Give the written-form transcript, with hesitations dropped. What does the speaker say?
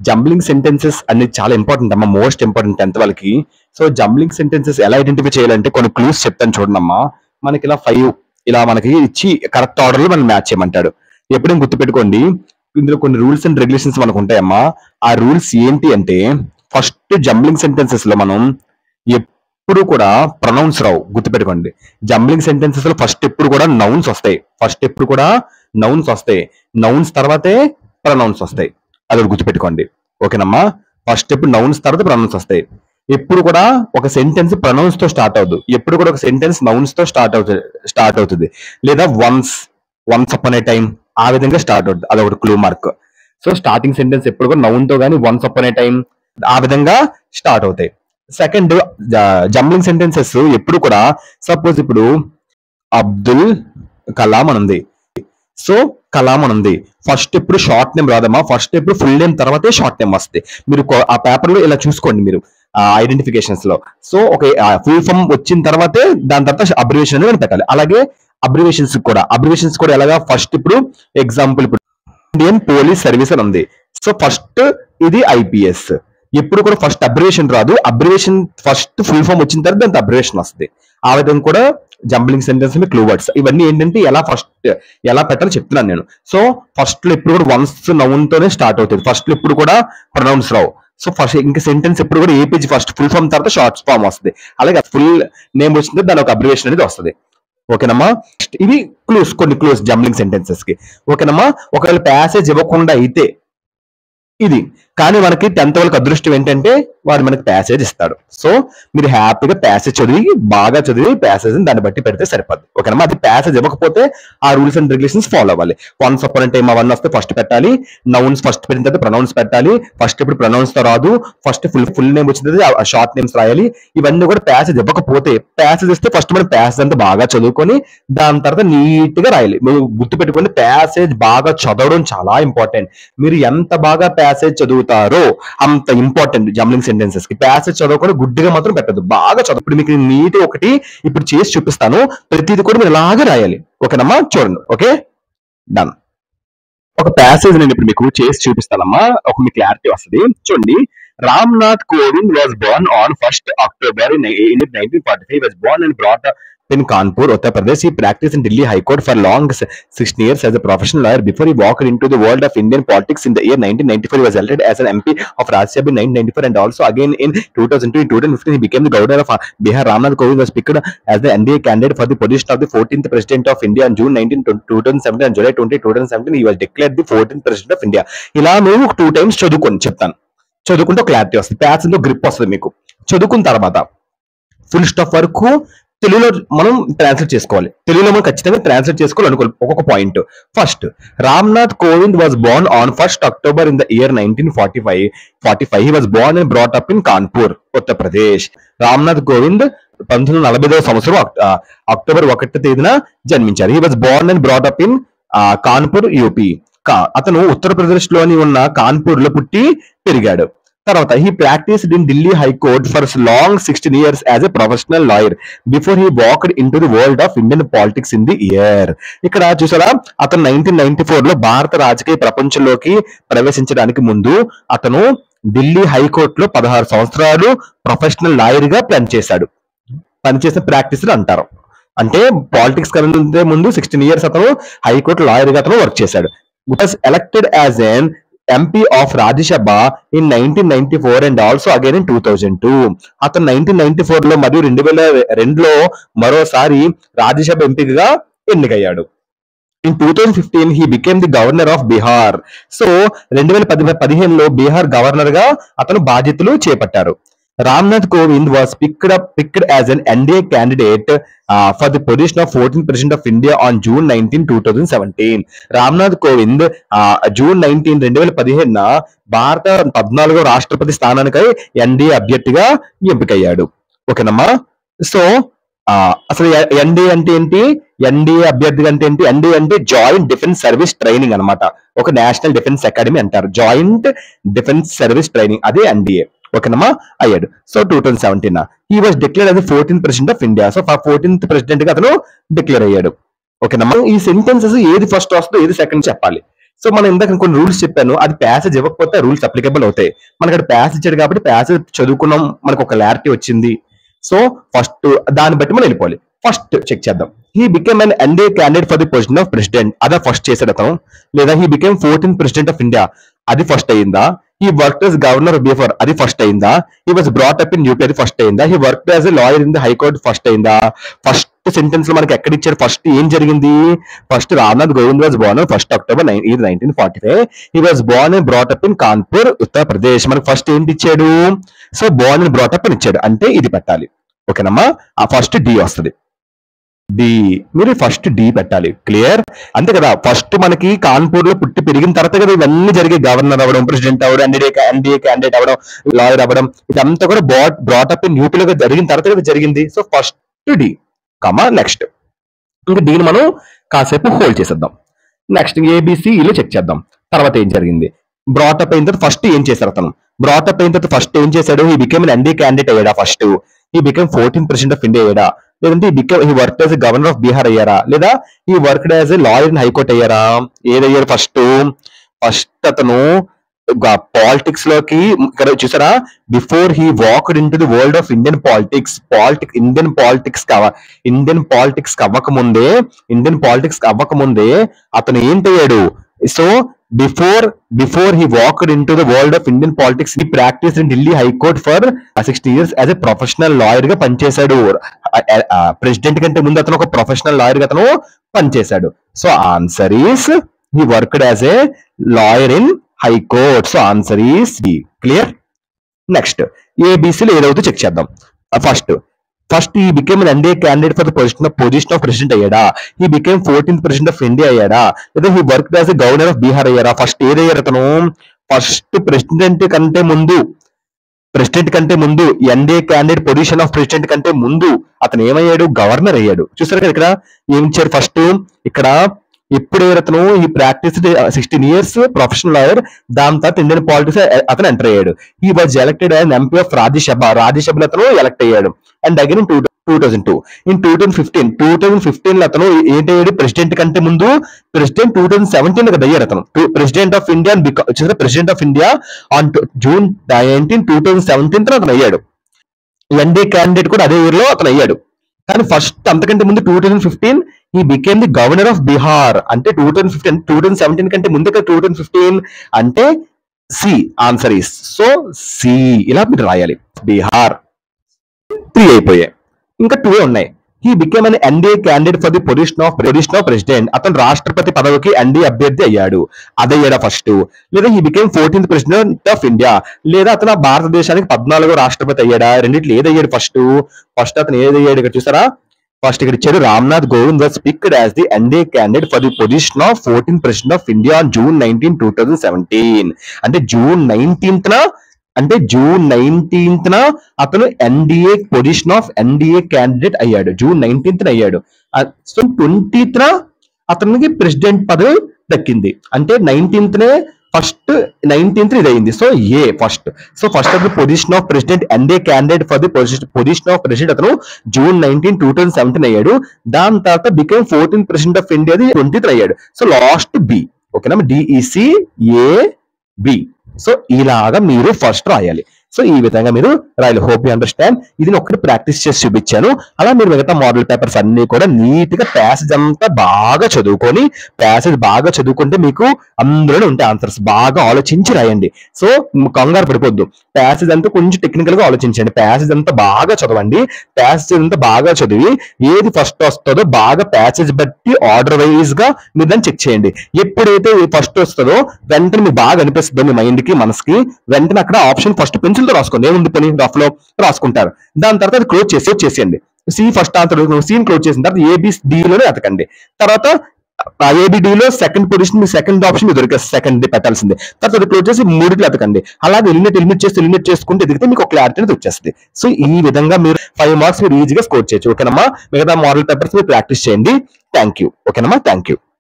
Jumbling sentences అనేది చాలా important అమ్మా, మోస్ట్ ఇంపార్టెంట్ 10th వాళ్ళకి. సో జంబ్లింగ్ సెంటెన్సెస్ ఎలా ఐడెంటిఫై చేయాలంటే కొన్ని క్లూస్ చెప్తాను చూడండి అమ్మా. మనకి ఇలా 5 ఇలా మనకి ఇచ్చి కరెక్ట్ ఆర్డర్ లో మనం మ్యాచ్ చేయమంటాడు. ఎప్పుడైనా గుర్తుపెట్టుకోండి, ఇందులో కొన్ని రూల్స్ అండ్ రెగ్యులేషన్స్ మనకు ఉంటాయమ్మా. ఆ రూల్స్ ఏంటి అంటే, ఫస్ట్ జంబ్లింగ్ సెంటెన్సెస్ లో మనం ఎప్పుడు కూడా ప్రొనౌన్స్ రావు, గుర్తుపెట్టుకోండి. జంబ్లింగ్ సెంటెన్సెస్ లో ఫస్ట్ ఎప్పుడు కూడా నౌన్స్ వస్తాయి, నౌన్స్ తర్వాతే ప్రొనౌన్స్ వస్తాయి, అది గుర్తుపెట్టుకోండి. ఓకేనమ్మా, ఫస్ట్ ఎప్పుడు నౌన్స్ తర్వాత ప్రొనౌన్స్ వస్తాయి. ఎప్పుడు కూడా ఒక సెంటెన్స్ ప్రొనౌన్స్ తో స్టార్ట్ అవుతుంది, ఎప్పుడు కూడా ఒక సెంటెన్స్ నౌన్స్ తో స్టార్ట్ అవుతుంది, లేదా వన్స్ అపాన్ ఏ టైం ఆ విధంగా స్టార్ట్ అవుతుంది, అదొకటి clue mark. So starting sentence ఎప్పుడు కూడా నౌన్ తో కానీ వన్స్ అపాన్ ఏ టైం ఆ విధంగా స్టార్ట్ అవుతాయి. సెకండ్, జంబ్లింగ్ సెంటెన్సెస్ ఎప్పుడు కూడా, సపోజ్ ఇప్పుడు అబ్దుల్ కలాం అని ఉంది, సో కలాం అని ఉంది, ఫస్ట్ ఎప్పుడు షార్ట్ నేమ్ రాదమ్మా, ఫస్ట్ ఎప్పుడు ఫుల్ నేమ్ తర్వాతే షార్ట్ నేమ్ వస్తుంది. మీరు ఆ పేపర్ లో ఇలా చూసుకోండి మీరు ఐడెంటిఫికేషన్స్ లో. సో ఒక ఫుల్ ఫామ్ వచ్చిన తర్వాతే దాని తర్వాత అబ్రివేషన్ అనేది పెట్టాలి. అలాగే అబ్రివేషన్స్ కూడా ఎలాగా, ఫస్ట్ ఇప్పుడు ఎగ్జాంపుల్ ఇప్పుడు ఇండియన్ పోలీస్ సర్వీస్ అని ఉంది, సో ఫస్ట్ ఇది ఐపీఎస్. ఎప్పుడు కూడా ఫస్ట్ అబ్రివేషన్ రాదు, అబ్రివేషన్ ఫస్ట్ ఫుల్ ఫామ్ వచ్చిన తర్వాత దాంతో అబ్రివేషన్ వస్తుంది. ఆ విధంగా కూడా జంబ్లింగ్ సెంటెన్స్ క్లూ వర్డ్స్ ఇవన్నీ ఏంటంటే ఎలా పెట్టాలో చెప్తున్నాను నేను. సో ఫస్ట్ లో ఎప్పుడు కూడా వన్స్ నౌన్ తోనే స్టార్ట్ అవుతుంది, ఫస్ట్ లో ఎప్పుడు కూడా ప్రొనౌన్స్ రావు. సో ఫస్ట్ ఇంకా సెంటెన్స్ ఎప్పుడు కూడా ఏ పేజ్ ఫస్ట్ ఫుల్ ఫామ్ తర్వాత షార్ట్ ఫామ్ వస్తుంది, అలాగే ఫుల్ నేమ్ వచ్చింది దాని ఒక అబ్రివేషన్ అనేది వస్తుంది. ఓకేనమ్మా, ఇవి కొన్ని క్లూస్ జంబ్లింగ్ సెంటెన్సెస్ కి. ఓకేనమ్మా, ఒకవేళ ప్యాసేజ్ ఇవ్వకుండా అయితే ఇది, కానీ మనకి 10th వాళ్ళకి అదృష్టం ఏంటంటే వాడు మనకి ప్యాసేజ్ ఇస్తాడు. సో మీరు హ్యాపీగా ప్యాసేజ్ బాగా చదివి ప్యాసేజ్ దాన్ని బట్టి పెడితే సరిపోద్ది. ఓకేనమ్మా, అది ప్యాసేజ్ ఇవ్వకపోతే ఆ రూల్స్ అండ్ రెగ్యులేషన్స్ ఫాలో అవ్వాలి. వన్స్ అపాన్ టైం అవన్నీ వస్తే ఫస్ట్ పెట్టాలి, నౌన్స్ ఫస్ట్ పెట్టిన తర్వాత ప్రొనౌన్స్ పెట్టాలి, ఫస్ట్ ఇప్పుడు ప్రొనౌన్స్ తో రాదు, ఫస్ట్ ఫుల్ నేమ్ వచ్చింది షార్ట్ నేమ్స్ రాయాలి. ఇవన్నీ కూడా ప్యాసేజ్ ఇవ్వకపోతే, ప్యాసేజ్ ఇస్తే ఫస్ట్ మనం ప్యాసేజ్ అంతా బాగా చదువుకొని దాని తర్వాత నీట్ గా రాయాలి. మీరు గుర్తుపెట్టుకోండి, ప్యాసేజ్ బాగా చదవడం చాలా ఇంపార్టెంట్. మీరు ఎంత బాగా ప్యాసేజ్ చదువుతారో అంత ఇంపార్టెంట్ జంబ్లింగ్ సెంటెన్సెస్ కి. ప్యాసేజ్ చదవకుండా గుడ్డిగా మాత్రం పెట్టదు, బాగా చదువు. ఇప్పుడు మీకు నీట్ ఒకటి ఇప్పుడు చేసి చూపిస్తాను, ప్రతిది కూడా మీరు ఇలాగే రాయాలి. ఓకేనమ్మా, చూడండి. Okay, done. ఒక ప్యాసేజ్ నేను ఇప్పుడు మీకు చేసి చూపిస్తానమ్మా, ఒక మీకు క్లారిటీ వస్తుంది. చూడండి, Ramnath Kovind was born on 1st October in 1945. He was born and brought up in Kanpur, Uttar Pradesh. He practiced in Delhi High Court for long 16 years as a professional lawyer before he walked into the world of Indian politics in the year 1994. He was elected as an MP of Rajya Sabha in 1994 and also again in 2002. In 2015, he became the governor of Bihar. Ramnath Kovind was picked as the NDA candidate for the position of the 14th President of India on June 19, 2017 and July 20, 2017. He was declared the 14th President of India. ఇలా మేము 2 times చదువుకుంటే clarity వస్తుంది, passage లో grip వస్తుంది మీకు. చదువుకున్న తర్వాత full stop వరకు తెలుగులో మనం ట్రాన్స్లేట్ చేసుకోవాలి, తెలుగులో మనం ఖచ్చితంగా ట్రాన్స్లేట్ చేసుకోవాలి అనుకోవాలి. ఒక్కొక్క point. First, Ramnath Kovind was born on 1st October in the year 1945. He was born and brought up in Kanpur, Uttar Pradesh. Ramnath Kovind 1945 సంవత్సరం అక్టోబర్ 1వ తేదీన జన్మించారు. He was born and brought up in Kanpur, UP. అతను ఉత్తరప్రదేశ్ లోని ఉన్న కాన్పూర్ లో పుట్టి పెరిగాడు. తర్వాత he practiced in Delhi High Court for long 16 years as a professional lawyer before he walked into the world of Indian politics in the year. ఇక్కడ చూసారా, అతను 1994 లో భారత రాజకీయ ప్రపంచంలోకి ప్రవేశించడానికి ముందు అతను ఢిల్లీ హైకోర్టు లో 16 సంవత్సరాలు ప్రొఫెషనల్ లాయర్ గా పనిచేసిన ప్రాక్టీస్ అంటారు. అంటే పాలిటిక్స్ కన్నా ముందు 16 years అతను హైకోర్టు లాయర్ గా అతను వర్క్ చేశాడు. Was elected as an MP of Rajya Sabha in 1994 and also again in 2002. అతను 1994 లో మరియు 2002లో మరోసారి రాజ్యసభ ఎంపీగా ఎన్నికయ్యాడు. In 2015 he became the governor of Bihar. So 2015లో బీహార్ గవర్నర్ గా అతను బాధ్యతలు చేపట్టారు. Ramnath Kovind was picked as an NDA candidate for the position of 14th President of India on June 19, 2017. Ramnath Kovind June 19, 2015 భారత 14వ రాష్ట్రపతి స్థానానికై ఎన్డీఏ అభ్యర్థిగా ఎంపికయ్యాడు. ఓకేనమ్మా, సో అసలు ఎన్డీఏ అంటే ఏంటి, ఎన్డీఏ అభ్యర్థిగా అంటే ఏంటి? ఎన్డీఏ అంటే జాయింట్ డిఫెన్స్ సర్వీస్ ట్రైనింగ్ అనమాట. ఒక నేషనల్ డిఫెన్స్ అకాడమీ అంటారు, జాయింట్ డిఫెన్స్ సర్వీస్ ట్రైనింగ్, అదే ఎన్డీఏ. ఓకేనమ్మా, అయ్యాడు. So 2017 he was declare as 14th President of India. So 14th president గా అతను డిక్లేర్ అయ్యాడు. ఓకేనమ్మా, ఈ సెంటెన్సెస్ ఏది ఫస్ట్ వస్తుందో ఏది సెకండ్ చెప్పాలి. సో మనం ఇందాక కొన్ని రూల్స్ చెప్పాను, అది ప్యాసేజ్ ఇవ్వకపోతే రూల్స్ అప్లికబుల్ అవుతాయి. మనకి అక్కడ ప్యాసేజ్ ఇచ్చాడు కాబట్టి ప్యాసేజ్ చదువుకున్నాం, మనకు ఒక క్లారిటీ వచ్చింది. సో ఫస్ట్ దాన్ని బట్టి మనం వెళ్ళిపోవాలి. ఫస్ట్ చెక్ చేద్దాం. He became an NDA candidate for the position of president, అదే ఫస్ట్ చేశాడు అతను. లేదా he became 14th president of India, అది ఫస్ట్ అయిందా? He work as governor before, అది ఫస్ట్ అయిందా? He was brought up in UP, అది ఫస్ట్ అయిందా? He work as a lawyer in the high court, first అయిందా? ఫస్ట్ సెంటెన్స్ లో మనకి ఎక్కడ ఇచ్చారు? ఫస్ట్ ఏం జరిగింది? First Ramnath Kovind was born 1st October 1945. He was born and brought up in Kanpur, Uttar Pradesh. మనకి ఫస్ట్ ఏంటి ఇచ్చాడు? So born and brought up అని ఇచ్చాడు, అంటే ఇది పెట్టాలి. ఓకేనమ్మా, ఆ ఫస్ట్ డి వస్తుంది. డి, మీరు ఫస్ట్ డి పెట్టాలి. క్లియర్? అంతే కదా. ఫస్ట్ మనకి కాన్పూర్ లో పుట్టి పెరిగిన తర్వాత కదా ఇవన్నీ జరిగే, గవర్నర్ అవ్వడం, ప్రెసిడెంట్ అవ్వడం, ఎన్డీఏ క్యాండిడేట్ అవ్వడం, లాయర్ అవ్వడం, ఇదంతా కూడా బ్రాట్ అప్ ఇన్ యూపీలో జరిగిన తర్వాత కదా జరిగింది. So first D comma next. ఇంకా దీన్ని మనం కాసేపు హోల్డ్ చేసేద్దాం. నెక్స్ట్ ఏబిసిలో చెక్ చేద్దాం. తర్వాత ఏం జరిగింది? బ్రాటప్ అయిన తర్వాత ఫస్ట్ ఏం చేశారు అతను? బ్రాటప్ అయిన తర్వాత ఫస్ట్ ఏం చేశాడు? ఈ బికేమ్ ఎన్డీఏ క్యాండిడేట్ అయ్యాడా? First he became 14th president of India అయ్యాడా? లేదంటే he work as governor of Bihar అయ్యారా? లేదా he work as a lawyer in high court అయ్యారా? ఏదయ్యారు ఫస్ట్? ఫస్ట్ అతను పాలిటిక్స్ లోకి, ఇక్కడ చూసారా, before he walked into the world of Indian politics, Indian politics అవ్వకముందే అతను ఏంటయ్యాడు? So before he walked into the world of Indian politics, he practice in Delhi high court for 60 years as a professional lawyer గా పనిచేశాడు. President కంటే ముందు అతను ఒక professional lawyer గా అతను పనిచేశాడు. So answer is he worked as a lawyer in high court. So answer is D. Clear? Next ఏబిసిలో ఏదవుతుందో చెక్ చేద్దాం. First he became NDA candidate for the position of president అయ్యాడా? He became 14th president of India అయ్యాడా? లేదా he work as a governor of Bihar అయ్యారా? First ఏదయ్యారు అతను? First president కంటే ముందు NDA candidate position of president కంటే ముందు అతను ఏమయ్యాడు? గవర్నర్ అయ్యాడు. చూసారు కదా ఇక్కడ ఏం ఇచ్చారు? ఫస్ట్ ఇక్కడ ఎప్పుడు అతను ఈ ప్రాక్టీస్ 16 years ప్రొఫెషనల్ లాయర్, దాని తర్వాత ఇండియన్ పాలిటిక్స్ అతను ఎంటర్ అయ్యాడు. He was elected as MP of రాజ్యసభలో అతను ఎలక్ట్ అయ్యాడు. And again in 2002. ఇన్ 2015 లో అతను ఏంటయ్యాడు? ప్రెసిడెంట్ కంటే ముందు ప్రెసిడెంట్ 2017 కదా అయ్యాడు అతను. President of India on June 19, 2017 అతను అయ్యాడు. ఎన్డీఏ క్యాండిడేట్ కూడా అదే ఇయర్ లో అతను అయ్యాడు. కానీ ఫస్ట్ అంతకంటే ముందు 2015 he became the governor of Bihar. అంటే 2017 కంటే ముందు 2015 అంటే C. Answer is so C. ఇలా మీరు రాయాలి. బీహార్ 3 అయిపోయాయి, ఇంకా 2 ఉన్నాయి. He became an NDA candidate for the position of president, అతను రాష్ట్రపతి పదవికి ఎన్డీఏ అభ్యర్థి అయ్యాడు. అదయ్యాడా ఫస్ట్? లేదా he became 14th president of India, లేదా అతను భారతదేశానికి 14వ రాష్ట్రపతి అయ్యాడా? రెండిట్లో ఏదయ్యాడు ఫస్ట్? అతను ఏదయ్యాడు? ఇక్కడ చూసారా, ఫస్ట్ ఇక్కడ ఇచ్చాడు Ramnath Kovind was picked as the NDA candidate for the position of 14th president of India on June 19, 2017. అంటే June 19th అతను NDA position of NDA candidate అయ్యాడు. June 19th అయ్యాడు. సో 20th అతనికి ప్రెసిడెంట్ పదవి దక్కింది. అంటే 19th ఇది అయింది. So A first. So first అతను position of president, NDA candidate for the position of president అతను June 19, 2017 అయ్యాడు. దాని తర్వాత became 14th president of India 20th అయ్యాడు. So last B. ఓకేనా, డిఈసి ఏ బి. సో ఇలాగా మీరు ఫస్ట్ రాయాలి. సో ఈ విధంగా మీరు రాయాలి. Hope you understand. ఇది ఒకటి ప్రాక్టీస్ చేసి చూపించాను. అలా మీరు మిగతా మోడల్ పేపర్స్ అన్ని కూడా నీట్ గా ప్యాసేజ్ అంతా బాగా చదువుకుంటే మీకు అందులోనే ఉంటే ఆన్సర్స్ బాగా ఆలోచించి రాయండి. సో కంగారు పడిపోద్దు. ప్యాసేజ్ అంతా కొంచెం టెక్నికల్ గా ఆలోచించండి. ప్యాసేజ్ అంతా బాగా చదవండి. ప్యాసేజ్ అంతా బాగా చదివి ఏది ఫస్ట్ వస్తుందో బాగా ప్యాసేజ్ బట్టి ఆర్డర్ వైజ్ గా మీరు దాన్ని చెక్ చేయండి. ఎప్పుడైతే ఫస్ట్ వస్తుందో వెంటనే మీకు బాగా అనిపిస్తుందో మీ మైండ్ కి, మనసుకి, వెంటనే అక్కడ ఆప్షన్ ఫస్ట్ పెన్సిల్ తో రాసుకోండి. ఏముంది పని, రఫ్ లో రాసుకుంటారు. దాని తర్వాత అది క్లోజ్ చేసేయండి. C first answer scene close చేసిన తర్వాత ఏబిడిలోనే ఎతకండి. తర్వాత ఏబిడిలో సెకండ్ పొజిషన్ మీ సెకండ్ ఆప్షన్ మీరు దొరికే సెకండ్ పెట్టాల్సిందే. తర్వాత అది క్లోజ్ చేసి 3 ఎతకండి. అలాగే ఎలిమినేట్ చేసుకుంటే ఎదిగితే మీకు క్లారిటీ అనేది వచ్చేస్తుంది. సో ఈ విధంగా మీరు 5 marks మీరు ఈజీగా స్కోర్ చేయొచ్చు. ఓకేనమ్మా, మిగతా మోడల్ పేపర్స్ మీరు ప్రాక్టీస్ చేయండి. Thank you. ఓకేనమ్మా, థ్యాంక్ యూ.